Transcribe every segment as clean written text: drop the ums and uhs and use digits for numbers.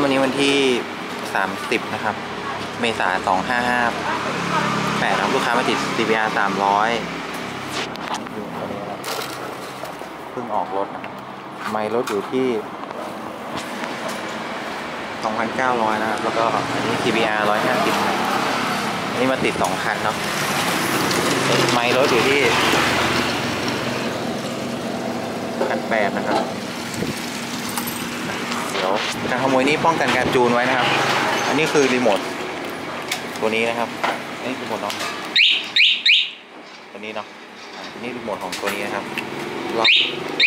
วันนี้วันที่30นะครับเมษายน2558ครับลูกค้ามาติด CBR 300อยู่ตัวนี้ครับเพิ่งออกรถนะครับไมล์รถอยู่ที่ 2,900 นะครับแล้วก็อันนี้ CBR 150ครับอันนี้มาติด2คันเนาะไมล์รถอยู่ที่ 1,800 นะครับเดี๋ยวการขโมยนี้ป้องกันการจูนไว้นะครับอันนี้คือรีโมทตัวนี้นะครับนี่รีโมทเนาะตัวนี้เนาะนี่รีโมทของตัวนี้นะครับล็อก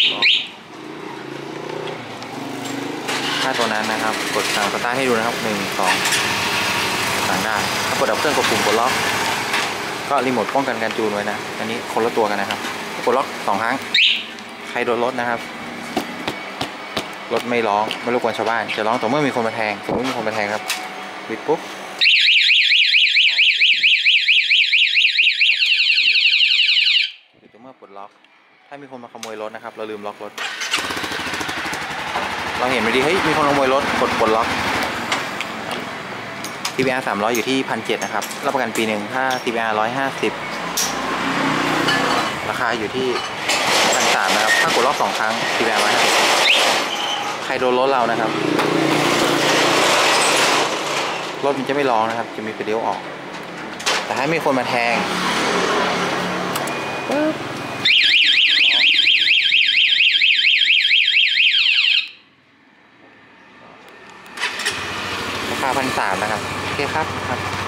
ถ้าตัวนั้นนะครับกดสั่งสตาร์ทให้ดูนะครับ1 2สั่งได้ถ้ากดดับเครื่องกดปุ่มกดล็อกก็รีโมทป้องกันการจูนไว้นะอันนี้คนละตัวกันนะครับกดล็อก2 ครั้งใครโดนรถนะครับรถไม่ร้องไม่รบกวนชาวบ้านจะร้องต่อเมื่อมีคนมาแทงสมมติมีคนมาแทงครับบิดปุ๊บบิดต่อเมื่อปลดล็อกถ้ามีคนมาขโมยรถนะครับเราลืมล็อกรถเราเห็นไปดีเฮ้ยมีคนขโมยรถกดปลดล็อก CBR 300อยู่ที่ 1,700 นะครับรับประกันปีหนึ่งถ้า CBR 150ราคาอยู่ที่ 1,300 นะครับถ้ากดล็อก2 ครั้ง CBR 150ใครโดนรถเรานะครับรถมันจะไม่ร้องนะครับจะมีไฟเลี้ยวออกแต่ให้มีคนมาแทงราคา 1,300 นะครับโอเคครับ